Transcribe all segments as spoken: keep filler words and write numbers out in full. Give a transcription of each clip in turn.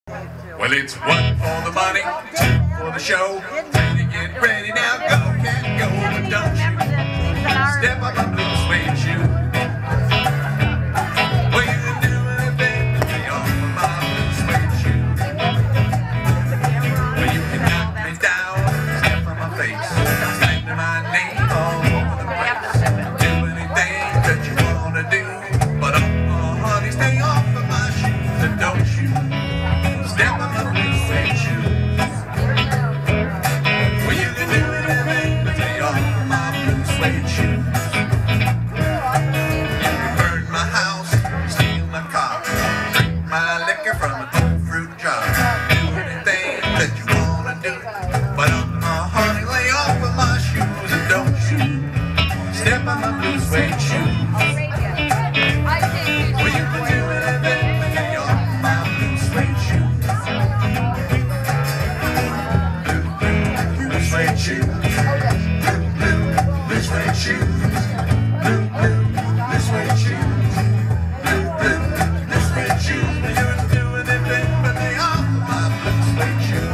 Well, it's one for the money, two for the show. Ready, get ready now, go, can't go, but don't you step up a blue suede shoe. Well, you can do anything but lay off of my blue suede shoe. Well, you can knock me down, step on my face, slander my name all over the place. Do anything that you wanna do, but oh, honey, stay off of my shoes and don't you step on my blue suede shoe. Well, you can do anything but lay off of my blue suede shoe. You can burn my house, steal my car, drink my liquor from a old fruit jar. Do anything that you wanna do, but oh, honey, lay off of my shoes and don't you step on my blue suede shoe. Well, you can do anything but lay off of my blue suede shoe. Blue suede shoes, blue, blue, blue suede shoes, blue, blue, blue suede shoes, blue, blue, blue suede shoes. You can do anything but lay off my blue suede shoes.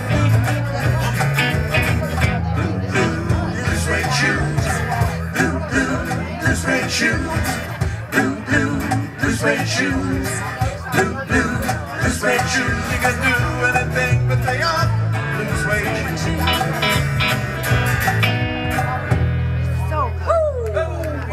Blue, blue, blue suede shoes, blue, blue, blue suede shoes, blue, blue, blue suede shoes, blue, blue, blue suede shoes. You can do